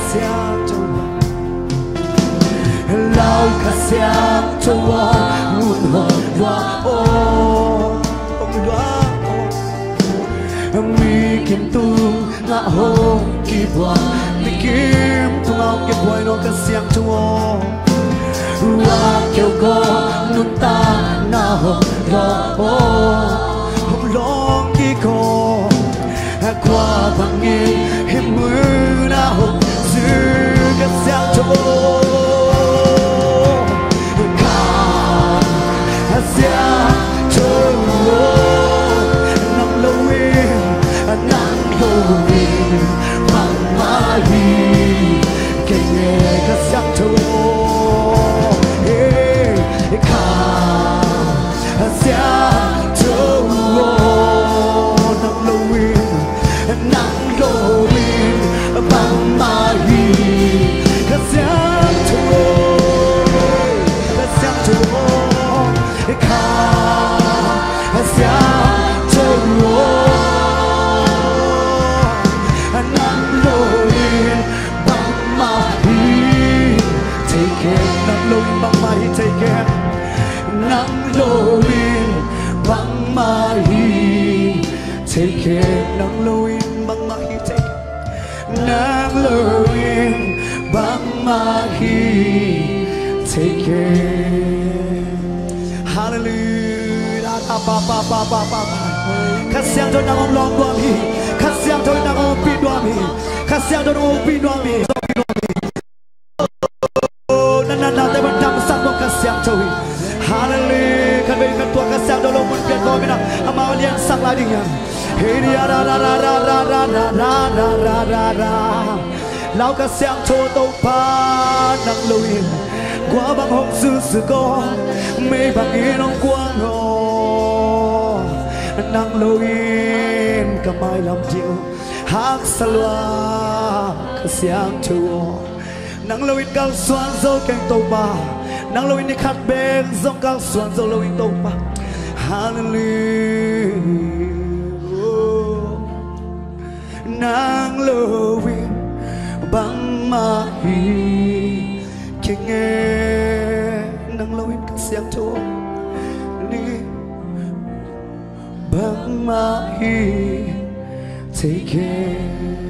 siang châu lao cả siang châu muôn hoa hoa ô mi kim tung ngã hồ kỳ bùa mi kim tung ngao kỳ bùa nó cả siang châu hoa kêu go nút ta na hồ lo hồng long kỳ co qua bằng nghe hiểm mưa na hồ dư cả siang châu cả siang châu nắng lâu nắng lâu mang mai kể nghe cả siang châu siang châu nắng lâu bằng mai cả siang châu cả siang châu cả siang châu nắng lâu bằng mai take care nắng lâu bằng mai take care nắng lâu bằng mai take care nắng lâu bằng mai take nắng lâu bằng mai take care hallelujah pa kasihan to nang long dua mi kasihan to nang pi dua mi kasihan to nang pi dua mi na te ban dam sat no kasihan to hallelujah kan ben kan tua kasihan to lo mun pian ko mina amal lian sang la ding hey ra ra ra ra ra ra ra ra ra ra ra lao kasihan to to pa nang luin qua băng hồng dư sự có mê bằng yên ông quang hồ nắng lâu yên cả mai làm chiều hát xa loa cả sáng chiều nắng lâu yên cao xoan dâu cánh tàu bà nắng lâu yên đi khát bên dòng cao xoan dâu lâu yên tàu bà hallelujah nắng lâu yên bằng ma hi nghe nắng lâu cả siang châu đi bằng mai take care